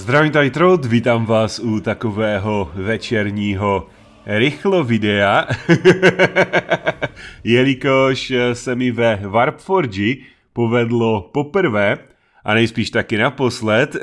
Zdravím, tady Trot, vítám vás u takového večerního rychlo videa, jelikož se mi ve Warpforge povedlo poprvé, a nejspíš taky naposled,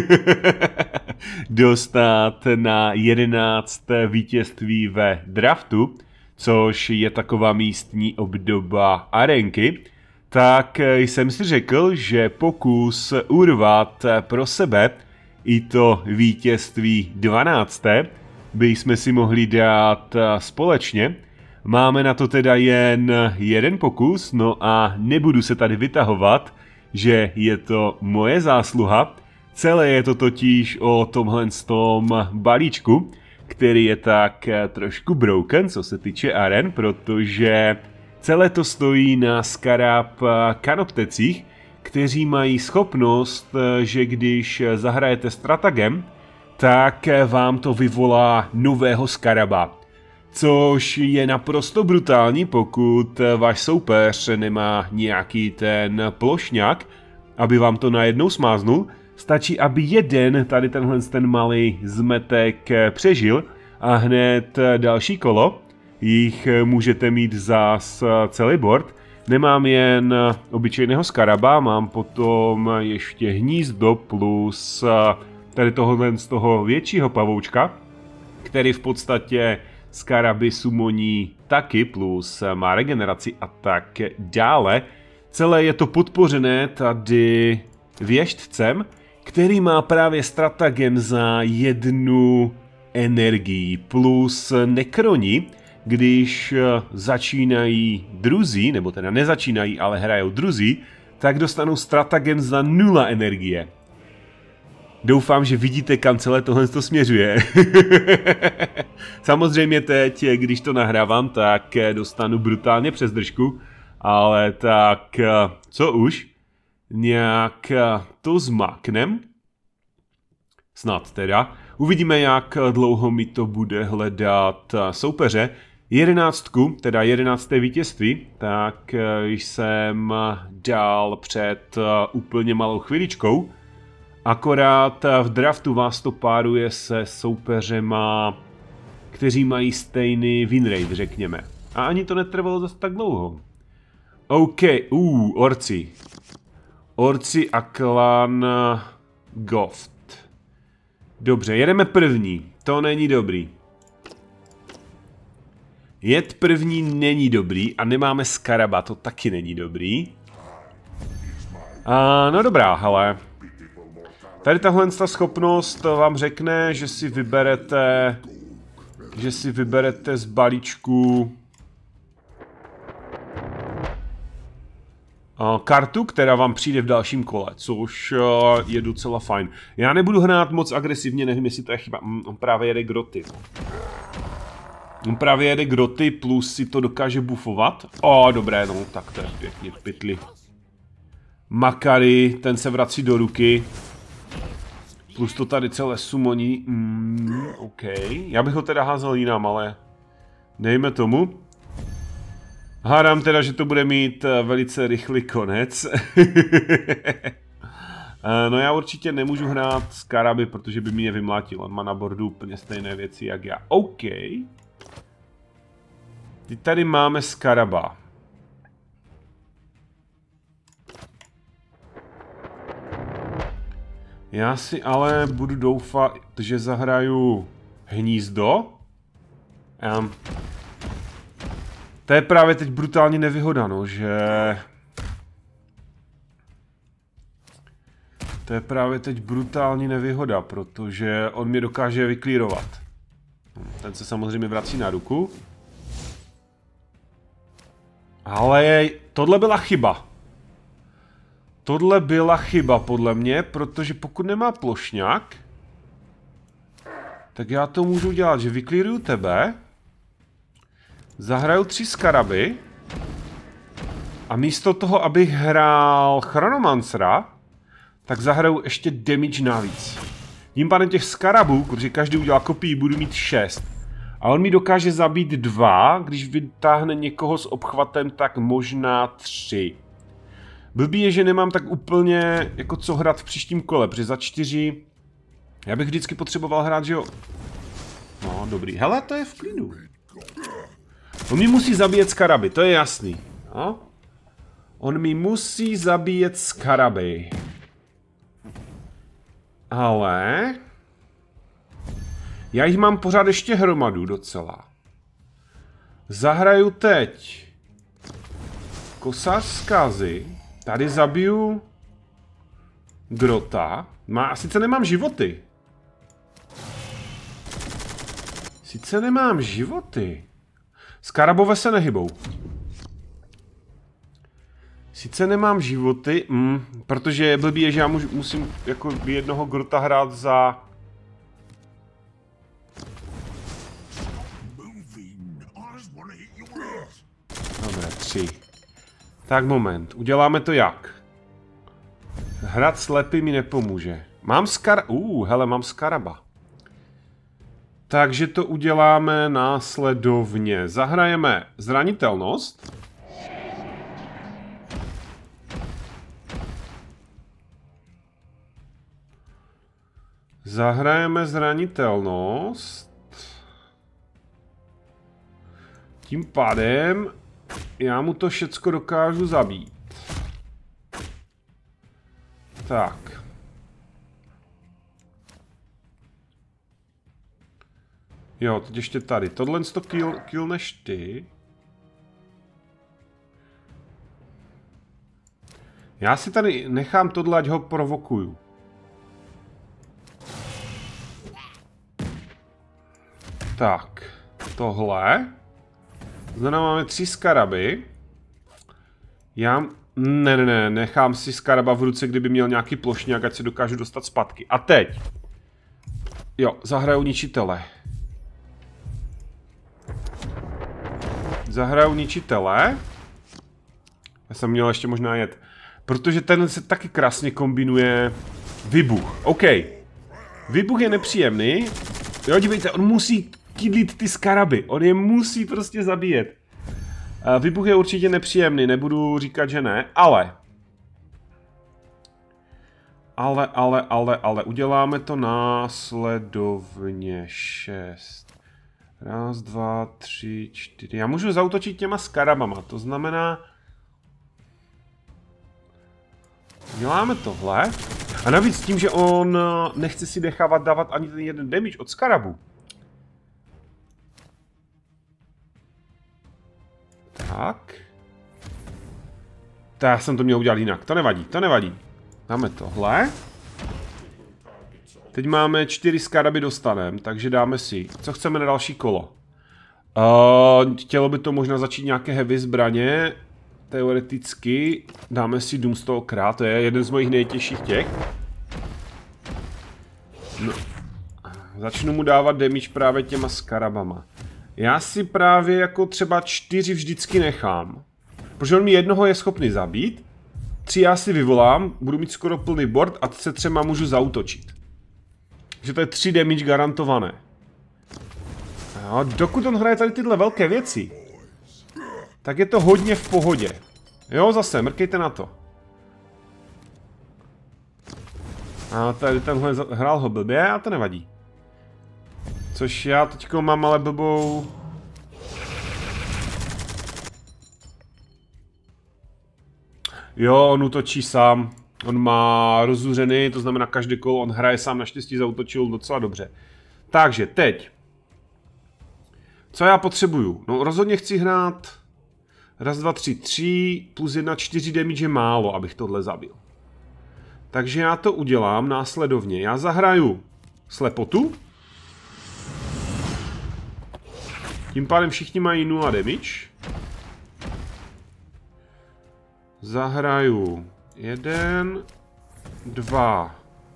dostat na 11 vítězství ve draftu, což je taková místní obdoba arenky, tak jsem si řekl, že pokus urvat pro sebe i to vítězství 12. bychom si mohli dát společně. Máme na to teda jen jeden pokus, no a nebudu se tady vytahovat, že je to moje zásluha. Celé je to totiž o tomhle balíčku, který je tak trošku broken, co se týče aren, protože celé to stojí na Scarab kanoptecích, kteří mají schopnost, že když zahrajete stratagem, tak vám to vyvolá nového Scaraba. Což je naprosto brutální, pokud váš soupeř nemá nějaký ten plošňák, aby vám to najednou smáznul. Stačí, aby jeden tady ten malý zmetek přežil a hned další kolo jich můžete mít zas celý board. Nemám jen obyčejného Scaraba, mám potom ještě hnízdo plus tady tohohle z toho většího pavoučka, který v podstatě Scaraby sumoní taky, plus má regeneraci a tak dále. Celé je to podpořené tady věštcem, který má právě stratagem za 1 energii plus nekroni. Když začínají druzí, nebo teda nezačínají, ale hrajou druzí, tak dostanou stratagem za 0 energie. Doufám, že vidíte, kam celé tohle směřuje. Samozřejmě teď, když to nahrávám, tak dostanu brutálně přes držku, ale tak co už, nějak to zmáknem. Snad teda. Uvidíme, jak dlouho mi to bude hledat soupeře. 11, teda 11. vítězství, tak jsem dal před úplně malou chviličkou. Akorát v draftu vás to páruje se soupeřema, kteří mají stejný winrate, řekněme. A ani to netrvalo zase tak dlouho. OK, orci. Orci a klan Goft. Dobře, jedeme první. To není dobrý. Jet první není dobrý a nemáme Scaraba, to taky není dobrý. No dobrá, hele. Tady tahle schopnost vám řekne, že si vyberete z balíčku kartu, která vám přijde v dalším kole, což je docela fajn. Já nebudu hrát moc agresivně, nevím, jestli to je chyba. On právě jede groty. On právě jede groty, plus si to dokáže buffovat. Dobré, no, tak to je pěkně v pytli. Makary, ten se vrací do ruky. Plus to tady celé sumoní. OK. Já bych ho teda házel jinam, ale dejme tomu. Hádám teda, že to bude mít velice rychlý konec. No já určitě nemůžu hrát Scaraby, protože by mě vymlátil. On má na bordu úplně stejné věci jak já. OK. Teď tady máme Scaraba. Já si ale budu doufat, že zahraju hnízdo. To je právě teď brutálně nevýhoda, no, že... To je právě teď brutální nevýhoda, protože on mě dokáže vyklírovat. Ten se samozřejmě vrací na ruku. Ale tohle byla chyba. Tohle byla chyba podle mě, protože pokud nemá plošňák, tak já to můžu dělat, že vyklíruju tebe, zahraju 3 Scaraby a místo toho, abych hrál Chronomancera, tak zahraju ještě damage navíc. Tím pádem těch Scarabů, protože každý udělá kopii, budu mít 6. A on mi dokáže zabít 2, když vytáhne někoho s obchvatem, tak možná 3. Blbý je, že nemám tak úplně jako co hrát v příštím kole, protože za 4 Já bych vždycky potřeboval hrát, že jo? No, dobrý. Hele, to je v klidu. On mi musí zabíjet skaraby, to je jasný. No? On mi musí zabíjet skaraby. Ale... já jich mám pořád ještě hromadu docela. Zahraju teď kosář zkázy. Tady zabiju Grota. Sice nemám životy. Skarabové se nehybou. Sice nemám životy, protože blbý je, že já musím jako jednoho Grota hrát za... Dobré, 3. Tak moment, uděláme to jak? Hrát slepý mi nepomůže. Mám hele, mám skaraba. Takže to uděláme následovně. Zahrajeme zranitelnost. Tím pádem já mu to všecko dokážu zabít. Tak. Jo, teď ještě tady. Tohle to killneš ty. Já si tady nechám tohle, ať ho provokuju. Tak. Tohle. Znamená, máme 3 skaraby. Ne, nechám si skaraba v ruce, kdyby měl nějaký plošňák, ať se dokážu dostat zpátky. A teď. Jo, zahraju ničitele. Já jsem měl ještě možná jet. Protože ten se taky krásně kombinuje výbuch. OK. Výbuch je nepříjemný. Jo, dívejte, on musí kydlit ty skaraby. On je musí prostě zabíjet. Výbuch je určitě nepříjemný, nebudu říkat, že ne, ale uděláme to následovně 6. 1, 2, 3, 4. Já můžu zaútočit těma skarabama, to znamená... Děláme tohle. A navíc tím, že on nechce si nechávat dávat ani ten jeden damage od skarabu. Tak. Já jsem to měl udělat jinak, to nevadí. Dáme tohle. Teď máme 4 skaraby dostanem, takže dáme si, co chceme na další kolo. Chtělo by to možná začít nějaké heavy zbraně. Teoreticky dáme si Doomstalkera, to je jeden z mojich nejtěžších těch. No. Začnu mu dávat damage právě těma skarabama. Já si právě jako třeba 4 vždycky nechám. Protože on mi jednoho je schopný zabít. 3 já si vyvolám, budu mít skoro plný board a se 3 můžu zaútočit. Takže to je 3 damage garantované. Jo, dokud on hraje tady tyhle velké věci, tak je to hodně v pohodě. Jo, zase, mrkejte na to. A tady tenhle hrál ho blbě a to nevadí. Což já teďko mám ale blbou... Jo, on útočí sám. On má rozzuřený, to znamená každý kolo on hraje sám, naštěstí zaútočil docela dobře. Takže teď. Co já potřebuju? No rozhodně chci hrát 1, 2, 3, 3 plus 1, 4 damage je málo, abych tohle zabil. Takže já to udělám následovně. Já zahraju slepotu. Tím pádem všichni mají 0 damage. Zahraju 1, 2.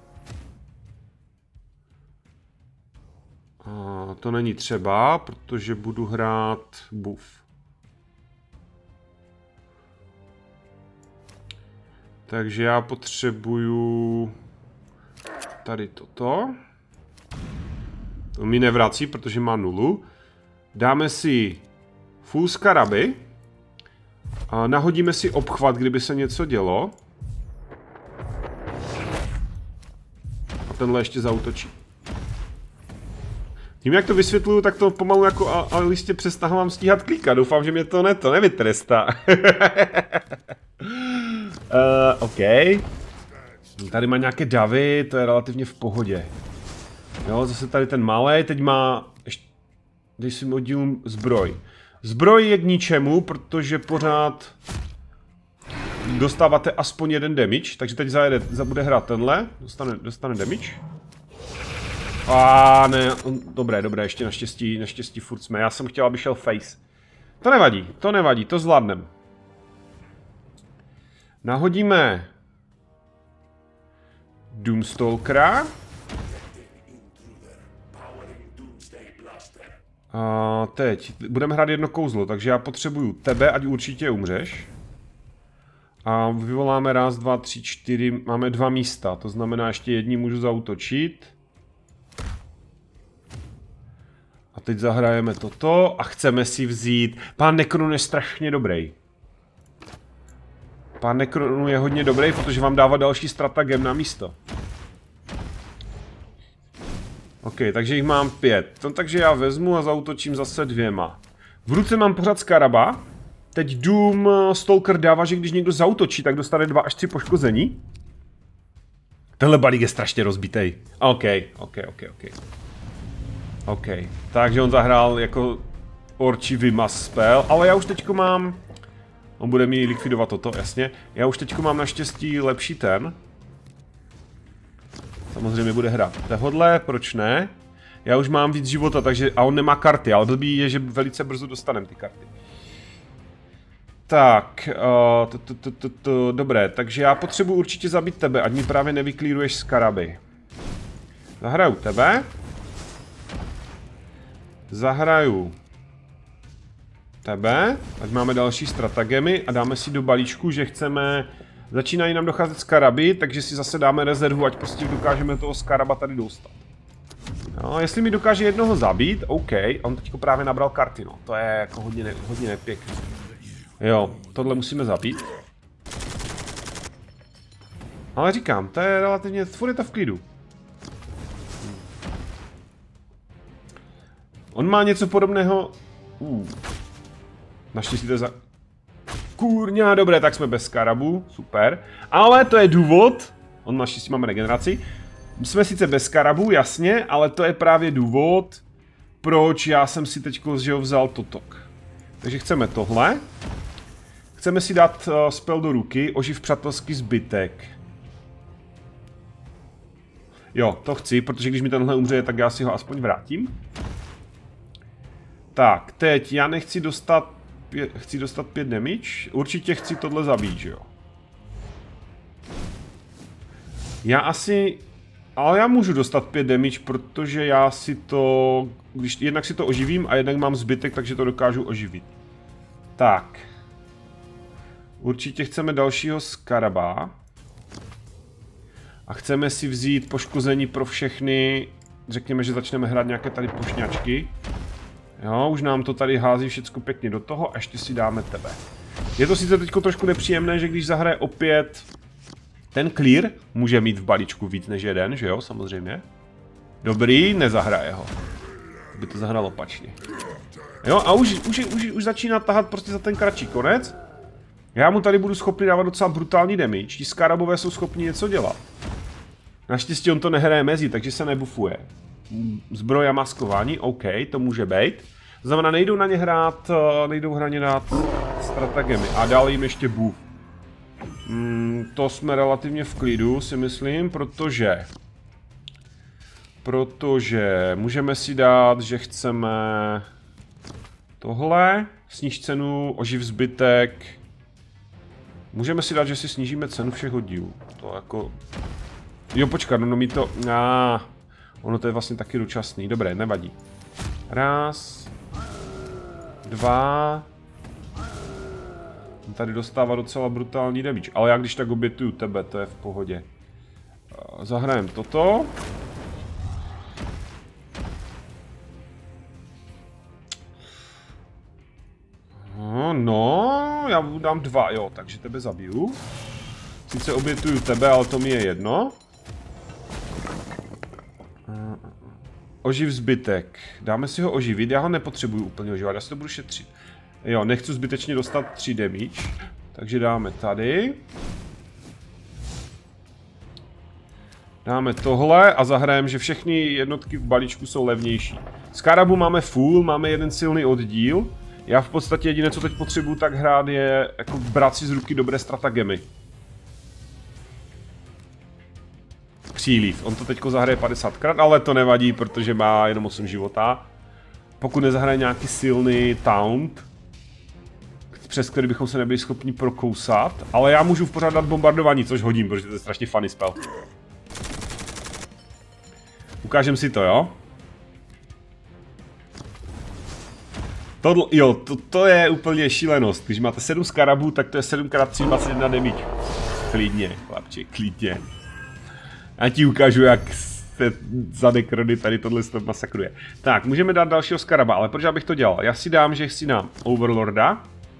A to není třeba, protože budu hrát buff. Takže já potřebuju tady toto. To mi nevrací, protože má 0. Dáme si full skaraby. A nahodíme si obchvat, kdyby se něco dělo. A tenhle ještě zaútočí. Tím, jak to vysvětluju, tak to pomalu jako listě přestávám stíhat klíkat. Doufám, že mě to nevytrestá. OK. Tady má nějaké davy, to je relativně v pohodě. Jo, zase tady ten malej, teď má... Když si oddílím zbroj. Zbroj je k ničemu, protože pořád dostáváte aspoň jeden damage, takže teď bude hrát tenhle, dostane damage. A ne, dobré, ještě naštěstí furt jsme, já jsem chtěl, aby šel face. To nevadí, to zvládnem. Nahodíme Doomstalkera. A teď budeme hrát jedno kouzlo, takže já potřebuju tebe, ať určitě umřeš. A vyvoláme raz, dva, tři, čtyři, máme 2 místa, to znamená ještě jedním můžu zaútočit. A teď zahrajeme toto a chceme si vzít... Pán Necron je strašně dobrý. Pán Necron je hodně dobrý, protože vám dává další stratagem na místo. OK, takže jich mám 5. Takže já vezmu a zaútočím zase 2. V ruce mám pořád Scaraba. Teď Doom Stalker dává, že když někdo zaútočí, tak dostane 2 až 3 poškození. Tenhle balík je strašně rozbitej. OK. Takže on zahrál jako orčí vymas spell, ale já už teďko mám... On bude mi likvidovat toto, jasně. Já už teďko mám naštěstí lepší ten. Samozřejmě bude hrát tohodle, proč ne? Já už mám víc života, takže... A on nemá karty, ale blbý je, že velice brzo dostaneme ty karty. Tak, dobré, takže já potřebuji určitě zabít tebe, ať mi právě nevyklíruješ Scaraby. Zahraju tebe. Zahraju tebe, ať máme další stratagemy a dáme si do balíčku, že chceme... Začínají nám docházet Scaraby, takže si zase dáme rezervu, ať prostě dokážeme toho Scaraba tady dostat. No, jestli mi dokáže jednoho zabít, OK, on teďko právě nabral karty, no, to je jako hodně nepěkný. Jo, tohle musíme zabít. Ale říkám, to je relativně, furt je to v klidu. On má něco podobného... Naštěstí to je za... Kurňa, dobré, tak jsme bez Scarabu, super. Ale to je důvod, on naštěstí máme regeneraci. Jsme sice bez Scarabu, jasně, ale to je právě důvod, proč já jsem si teďko vzal totok. Takže chceme tohle. Chceme si dát spell do ruky, oživ přátelský zbytek. Jo, to chci, protože když mi tenhle umře, tak já si ho aspoň vrátím. Tak, teď já nechci dostat... Chci dostat 5 damage. Určitě chci tohle zabít, že jo? Já asi... Ale já můžu dostat 5 damage, protože já si to... Jednak si to oživím a jednak mám zbytek, takže to dokážu oživit. Tak. Určitě chceme dalšího Scaraba. A chceme si vzít poškození pro všechny... Řekněme, že začneme hrát nějaké tady pošňačky. Jo, už nám to tady hází všecko pěkně do toho a ještě si dáme tebe. Je to sice teďko trošku nepříjemné, že když zahraje opět ten clear, může mít v balíčku víc než jeden, že jo, samozřejmě. Dobrý, nezahraje ho. By to zahrál opačně. Jo, a už začíná tahat prostě za ten kratší konec. Já mu tady budu schopný dávat docela brutální damage, ti Scarabové jsou schopni něco dělat. Naštěstí on to nehraje mezi, takže se nebufuje. Zbroj a maskování, OK, to může být. To znamená, nejdou na ně hrát, stratagemy a dál jim ještě buff. To jsme relativně v klidu, si myslím, protože můžeme si dát, že chceme tohle, sníž cenu, oživ zbytek. Můžeme si dát, že si snížíme cenu všech oddílů. To jako... Jo, počkat, no mi to... Ono to je vlastně taky dočasný. Dobré, nevadí. Raz. 2. Tady dostává docela brutální damage. Ale já když tak obětuju tebe, to je v pohodě. Zahrajem toto. No, já dám 2, jo, takže tebe zabiju. Sice obětuju tebe, ale to mi je jedno. Oživ zbytek. Dáme si ho oživit, já ho nepotřebuju úplně ožívat, já si to budu šetřit. Jo, nechci zbytečně dostat 3 damage. Takže dáme tady. Dáme tohle a zahrajeme, že všechny jednotky v balíčku jsou levnější. Z Karabu máme full, máme jeden silný oddíl. Já v podstatě jediné, co teď potřebuju tak hrát, je jako brát si z ruky dobré stratagemy. Příliv. On to teďko zahraje 50krát, ale to nevadí, protože má jenom 8 života. Pokud nezahraje nějaký silný taunt, přes který bychom se nebyli schopni prokousat, ale já můžu pořád dát bombardování, což hodím, protože to je strašně funny spell. Ukážem si to, jo? To je úplně šílenost. Když máte 7 skarabů, tak to je 7x3, 21 damage. Klidně, chlapče, klidně. Já ti ukážu, jak se za nekrony tady tohle masakruje. Tak, můžeme dát dalšího skaraba, ale proč abych to dělal? Já si dám, že si dám Overlorda.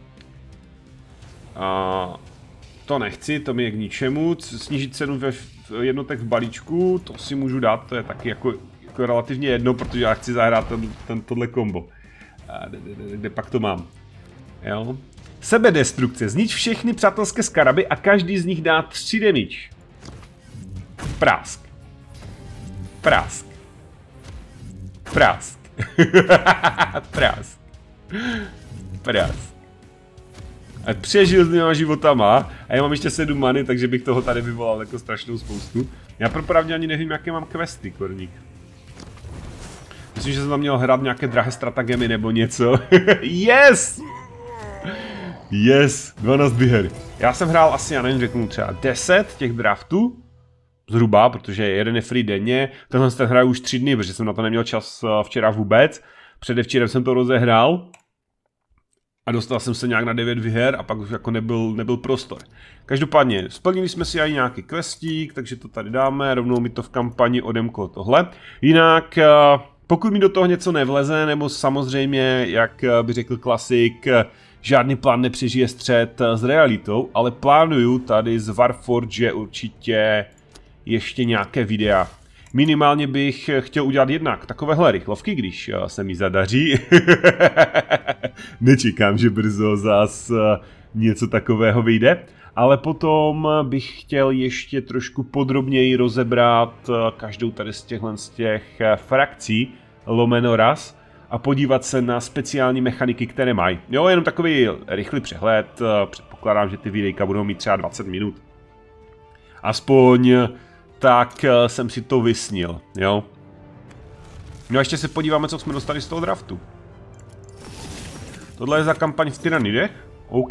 To nechci, to mi je k ničemu. Snížit cenu ve jednotek v balíčku, to si můžu dát, to je taky jako relativně jedno, protože já chci zahrát tohle kombo. Kde pak to mám? Jo? Sebedestrukce. Znič všechny přátelské skaraby a každý z nich dá 3 damage. Prásk. Prásk. Prásk. Prásk. Prásk. A přežil s 2 životama a já mám ještě 7 many, takže bych toho tady vyvolal jako strašnou spoustu. Já popravdě ani nevím, jaké mám questy, Korník. Myslím, že jsem tam měl hrát nějaké drahé stratagemy nebo něco. Yes! Yes, 12 výher. Já jsem hrál asi, já nevím, řeknu třeba 10 těch draftů. Zhruba, protože jeden je free denně. Tenhle ten hraju už 3 dny, protože jsem na to neměl čas včera vůbec. Předevčírem jsem to rozehrál. A dostal jsem se nějak na 9 výher a pak už jako nebyl prostor. Každopádně, splnili jsme si i nějaký questík, takže to tady dáme, rovnou mi to v kampani odemklo tohle. Jinak, pokud mi do toho něco nevleze, nebo samozřejmě, jak by řekl klasik, žádný plán nepřežije střet s realitou, ale plánuju tady z Warforge určitě ještě nějaké videa. Minimálně bych chtěl udělat jednak takovéhle rychlovky, když se mi zadaří. Nečekám, že brzo zas něco takového vyjde. Ale potom bych chtěl ještě trošku podrobněji rozebrat každou tady z těch frakcí lomeno ras a podívat se na speciální mechaniky, které mají. Jo, jenom takový rychlý přehled. Předpokládám, že ty videjka budou mít třeba 20 minut. Aspoň tak jsem si to vysnil, jo. No a ještě se podíváme, co jsme dostali z toho draftu. Tohle je za kampaň v Tyrannidech. OK.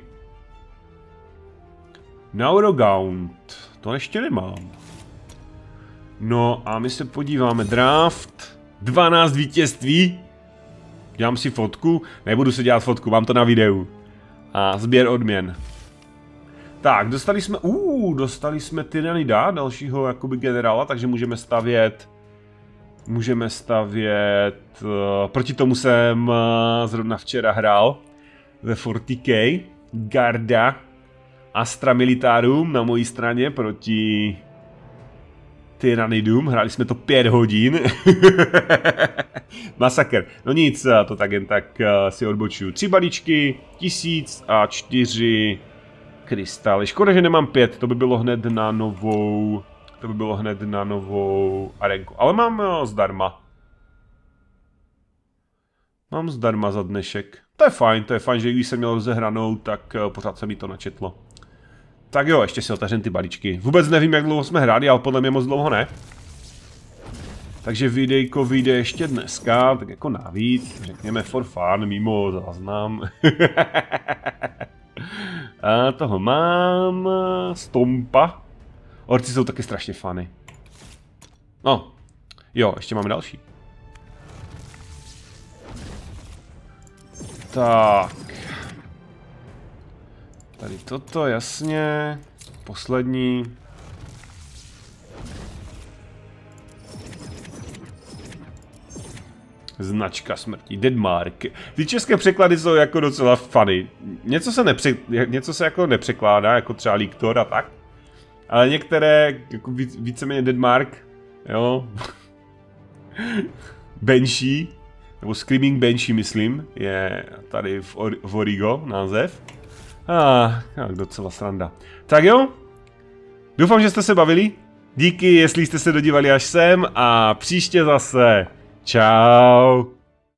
Naurogaunt. To ještě nemám. No a my se podíváme. Draft. 12 vítězství. Dělám si fotku. Nebudu si dělat fotku, mám to na videu. A sběr odměn. Tak, dostali jsme Tyrannida, dalšího jakoby generála, takže můžeme stavět... proti tomu jsem zrovna včera hrál ve 40k, Garda, Astra Militarum na mojí straně proti Tyrannidům, hráli jsme to 5 hodin. Masakr. No nic, to tak jen tak si odbočuju. 3 balíčky, 1000 a 4 krystály. Škoda, že nemám 5, to by bylo hned na novou... arenku. Ale mám zdarma. Mám zdarma za dnešek. To je fajn, že když jsem měl rozehranou, tak pořád se mi to načetlo. Tak jo, ještě si otevřem ty balíčky. Vůbec nevím, jak dlouho jsme hráli, ale podle mě moc dlouho ne. Takže videjko vyjde ještě dneska, tak jako navíc, řekněme for fun, mimo záznam. A toho mám... Stompa. Orci jsou taky strašně funny. No, jo, ještě máme další. Tak. Tady toto, jasně. Poslední. Značka smrti, Deadmark. Ty české překlady jsou jako docela funny. Něco se jako nepřekládá, jako třeba Liktor a tak. Ale některé, jako víceméně Deadmark, jo. Banshee, nebo Screaming Banshee, myslím, je tady v Origo název. Docela sranda. Tak jo, doufám, že jste se bavili. Díky, jestli jste se dodívali až sem a příště zase. Čau.